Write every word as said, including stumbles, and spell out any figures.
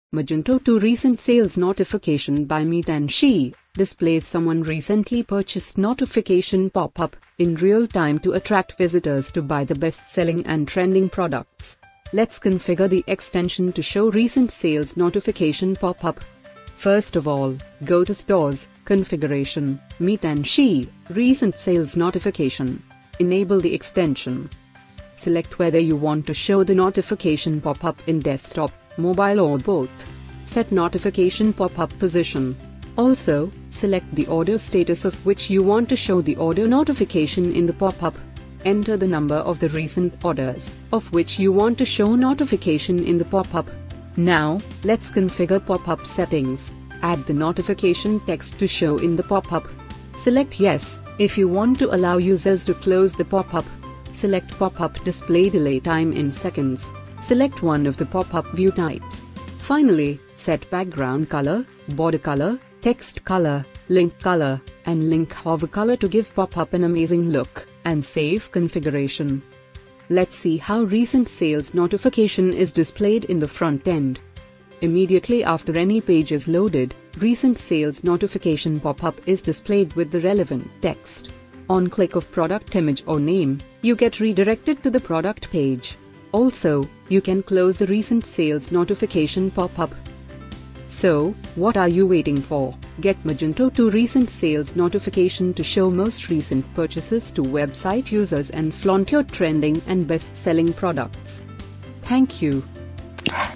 Magento to recent sales notification by Meetanshi displays someone recently purchased notification pop-up in real time to attract visitors to buy the best-selling and trending products. Let's configure the extension to show recent sales notification pop-up. First of all, go to Stores, Configuration, Meetanshi, Recent Sales Notification. Enable the extension. Select whether you want to show the notification pop-up in desktop, mobile or both. Set notification pop-up position. Also, select the order status of which you want to show the order notification in the pop-up. Enter the number of the recent orders of which you want to show notification in the pop-up. Now, let's configure pop-up settings. Add the notification text to show in the pop-up. Select Yes if you want to allow users to close the pop-up. Select Pop-up Display Delay Time in seconds. Select one of the pop-up view types. Finally, set background color, border color, text color, link color, and link hover color to give pop-up an amazing look, and save configuration. Let's see how recent sales notification is displayed in the front end. Immediately after any page is loaded, recent sales notification pop-up is displayed with the relevant text. On click of product image or name, you get redirected to the product page. Also, you can close the recent sales notification pop-up. So, what are you waiting for? Get Magento to recent sales notification to show most recent purchases to website users and flaunt your trending and best-selling products. Thank you.